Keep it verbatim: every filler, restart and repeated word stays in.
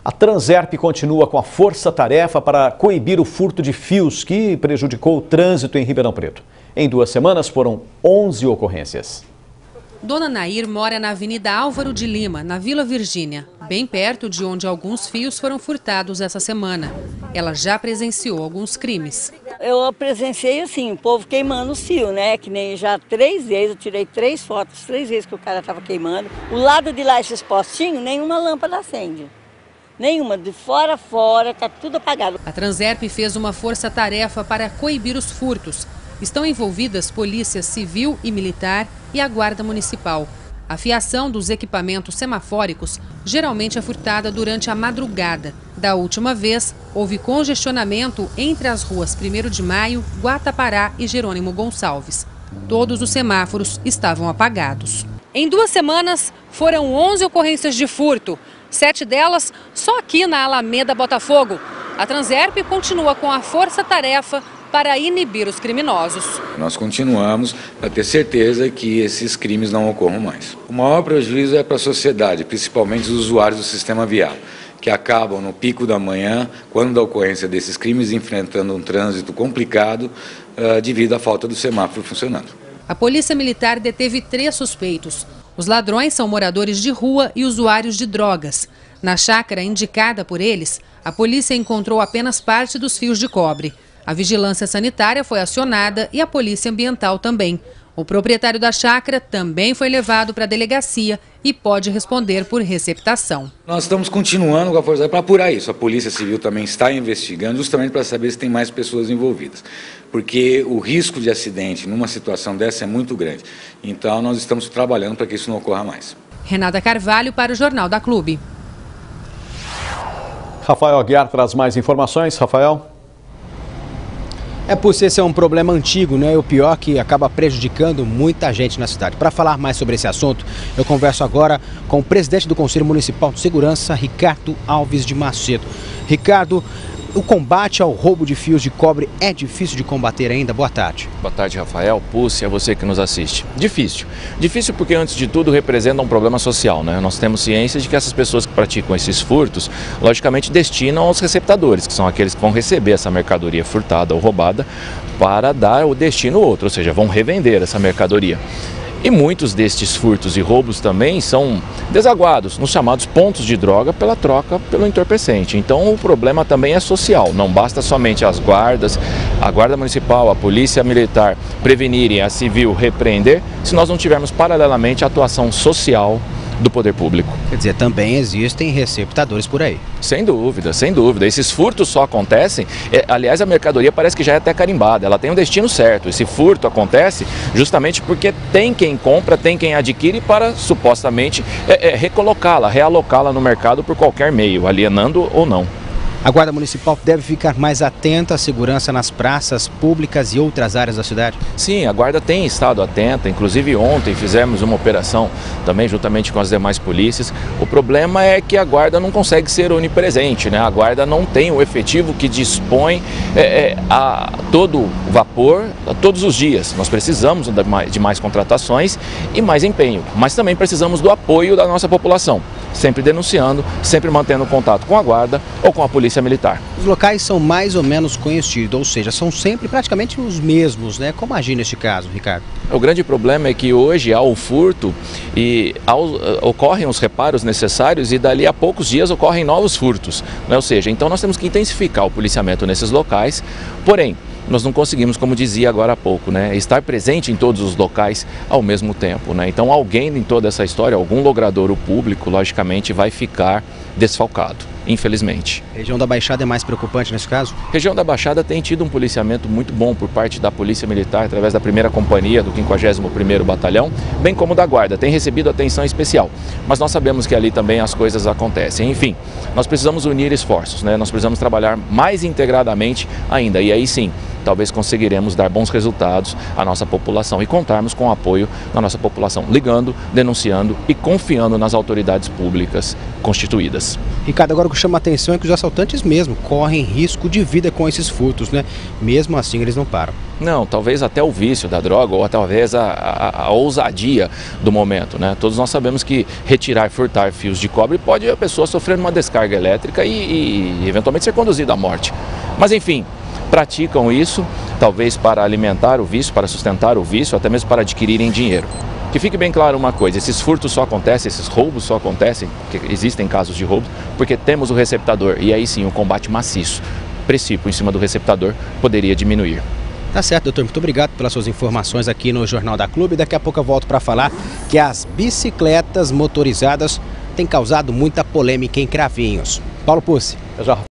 A Transerp continua com a força-tarefa para coibir o furto de fios que prejudicou o trânsito em Ribeirão Preto. Em duas semanas foram onze ocorrências. Dona Nair mora na Avenida Álvaro de Lima, na Vila Virgínia, bem perto de onde alguns fios foram furtados essa semana. Ela já presenciou alguns crimes. Eu presenciei assim, o povo queimando os fios, né? Que nem já três vezes, eu tirei três fotos, três vezes que o cara estava queimando. O lado de lá, esses postinhos, nenhuma lâmpada acende. Nenhuma, de fora a fora, está tudo apagado. A Transerp fez uma força-tarefa para coibir os furtos. Estão envolvidas Polícia Civil e Militar e a Guarda Municipal. A fiação dos equipamentos semafóricos geralmente é furtada durante a madrugada. Da última vez, houve congestionamento entre as ruas primeiro de maio, Guatapará e Jerônimo Gonçalves. Todos os semáforos estavam apagados. Em duas semanas, foram onze ocorrências de furto. Sete delas só aqui na Alameda Botafogo. A Transerp continua com a força-tarefa para inibir os criminosos. Nós continuamos para ter certeza que esses crimes não ocorram mais. O maior prejuízo é para a sociedade, principalmente os usuários do sistema viário, que acabam no pico da manhã, quando da ocorrência desses crimes, enfrentando um trânsito complicado uh, devido à falta do semáforo funcionando. A Polícia Militar deteve três suspeitos. Os ladrões são moradores de rua e usuários de drogas. Na chácara indicada por eles, a polícia encontrou apenas parte dos fios de cobre. A vigilância sanitária foi acionada e a polícia ambiental também. O proprietário da chácara também foi levado para a delegacia e pode responder por receptação. Nós estamos continuando com a força para apurar isso. A Polícia Civil também está investigando justamente para saber se tem mais pessoas envolvidas. Porque o risco de acidente numa situação dessa é muito grande. Então nós estamos trabalhando para que isso não ocorra mais. Renata Carvalho para o Jornal da Clube. Rafael Aguiar traz mais informações. Rafael. É por ser esse é um problema antigo, né? O pior é que acaba prejudicando muita gente na cidade. Para falar mais sobre esse assunto, eu converso agora com o presidente do Conselho Municipal de Segurança, Ricardo Alves de Macedo. Ricardo, o combate ao roubo de fios de cobre é difícil de combater ainda? Boa tarde. Boa tarde, Rafael, Pulse, é você que nos assiste. Difícil. Difícil porque, antes de tudo, representa um problema social, né? Nós temos ciência de que essas pessoas que praticam esses furtos, logicamente, destinam aos receptadores, que são aqueles que vão receber essa mercadoria furtada ou roubada para dar o destino outro, ou seja, vão revender essa mercadoria. E muitos destes furtos e roubos também são desaguados nos chamados pontos de droga pela troca pelo entorpecente. Então o problema também é social, não basta somente as guardas, a Guarda Municipal, a Polícia Militar prevenirem, a Civil repreender, se nós não tivermos paralelamente a atuação social do poder público. Quer dizer, também existem receptadores por aí. Sem dúvida, sem dúvida. Esses furtos só acontecem, é, aliás, a mercadoria parece que já é até carimbada, ela tem um destino certo. Esse furto acontece justamente porque tem quem compra, tem quem adquire para supostamente é, é, recolocá-la, realocá-la no mercado por qualquer meio, alienando ou não. A Guarda Municipal deve ficar mais atenta à segurança nas praças públicas e outras áreas da cidade? Sim, a Guarda tem estado atenta, inclusive ontem fizemos uma operação também juntamente com as demais polícias. O problema é que a Guarda não consegue ser onipresente, né? A Guarda não tem o efetivo que dispõe é, é, a todo vapor a todos os dias. Nós precisamos de mais, de mais contratações e mais empenho, mas também precisamos do apoio da nossa população, sempre denunciando, sempre mantendo contato com a Guarda ou com a Polícia Militar. Os locais são mais ou menos conhecidos, ou seja, são sempre praticamente os mesmos, né? Como agir neste caso, Ricardo? O grande problema é que hoje há o furto e há, ocorrem os reparos necessários e dali a poucos dias ocorrem novos furtos, né? Ou seja, então nós temos que intensificar o policiamento nesses locais, porém, nós não conseguimos, como dizia agora há pouco, né, estar presente em todos os locais ao mesmo tempo, né? Então alguém em toda essa história, algum logradouro público, logicamente vai ficar desfalcado, infelizmente. A região da Baixada é mais preocupante nesse caso? A região da Baixada tem tido um policiamento muito bom por parte da Polícia Militar, através da primeira Companhia do quinquagésimo primeiro Batalhão, bem como da Guarda, tem recebido atenção especial. Mas nós sabemos que ali também as coisas acontecem. Enfim, nós precisamos unir esforços, né? Nós precisamos trabalhar mais integradamente ainda, e aí sim, talvez conseguiremos dar bons resultados à nossa população e contarmos com o apoio da nossa população, ligando, denunciando e confiando nas autoridades públicas constituídas. Ricardo, agora o que chama a atenção é que os assaltantes mesmo correm risco de vida com esses furtos, né? Mesmo assim eles não param. Não, talvez até o vício da droga ou talvez a, a, a ousadia do momento, né? Todos nós sabemos que retirar, furtar fios de cobre pode a pessoa sofrer uma descarga elétrica e, e, e eventualmente ser conduzida à morte. Mas enfim, praticam isso talvez para alimentar o vício, para sustentar o vício, até mesmo para adquirirem dinheiro. Que fique bem claro uma coisa, esses furtos só acontecem, esses roubos só acontecem, porque existem casos de roubos, porque temos o receptador e aí sim o combate maciço, precípio em cima do receptador poderia diminuir. Tá certo, doutor. Muito obrigado pelas suas informações aqui no Jornal da Clube. Daqui a pouco eu volto para falar que as bicicletas motorizadas têm causado muita polêmica em Cravinhos. Paulo Pucci. Eu já